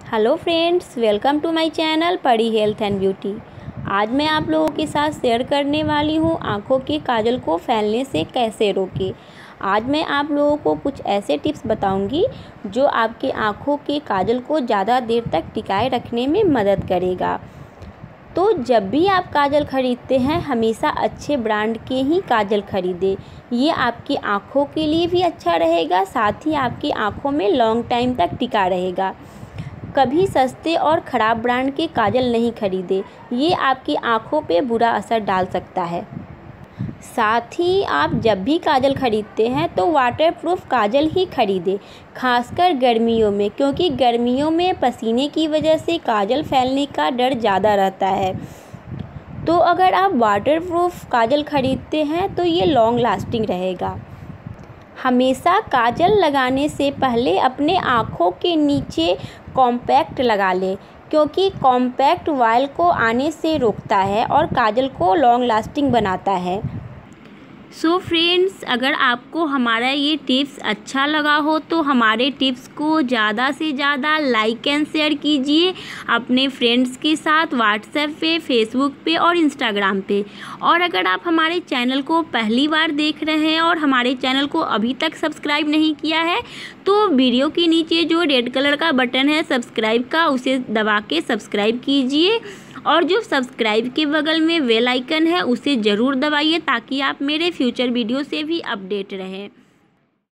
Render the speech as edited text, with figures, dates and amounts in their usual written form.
Hello friends, welcome to my channel Pari health and beauty. आज मैं आप लोगों के साथ शेयर करने वाली हूँ आँखों के काजल को फैलने से कैसे रोकें। आज मैं आप लोगों को कुछ ऐसे टिप्स बताऊंगी जो आपके आँखों के काजल को ज़्यादा देर तक टिकाए रखने में मदद करेगा। तो जब भी आप काजल ख़रीदते हैं हमेशा अच्छे ब्रांड के ही काजल ख़रीदें। ये आपकी आँखों के लिए भी अच्छा रहेगा, साथ ही आपकी आँखों में लॉन्ग टाइम तक टिका रहेगा। कभी सस्ते और ख़राब ब्रांड के काजल नहीं खरीदें, ये आपकी आँखों पे बुरा असर डाल सकता है। साथ ही आप जब भी काजल खरीदते हैं तो वाटरप्रूफ काजल ही खरीदें, खासकर गर्मियों में, क्योंकि गर्मियों में पसीने की वजह से काजल फैलने का डर ज़्यादा रहता है। तो अगर आप वाटरप्रूफ काजल खरीदते हैं तो ये लॉन्ग लास्टिंग रहेगा। हमेशा काजल लगाने से पहले अपने आँखों के नीचे कॉम्पैक्ट लगा लें, क्योंकि कॉम्पैक्ट ऑयल को आने से रोकता है और काजल को लॉन्ग लास्टिंग बनाता है। सो फ्रेंड्स, अगर आपको हमारा ये टिप्स अच्छा लगा हो तो हमारे टिप्स को ज़्यादा से ज़्यादा लाइक एंड शेयर कीजिए अपने फ्रेंड्स के साथ व्हाट्सएप पे, फेसबुक पे और इंस्टाग्राम पे। और अगर आप हमारे चैनल को पहली बार देख रहे हैं और हमारे चैनल को अभी तक सब्सक्राइब नहीं किया है तो वीडियो के नीचे जो रेड कलर का बटन है सब्सक्राइब का, उसे दबा के सब्सक्राइब कीजिए और जो सब्सक्राइब के बगल में बेल आइकन है उसे ज़रूर दबाइए ताकि आप मेरे फ्यूचर वीडियो से भी अपडेट रहें।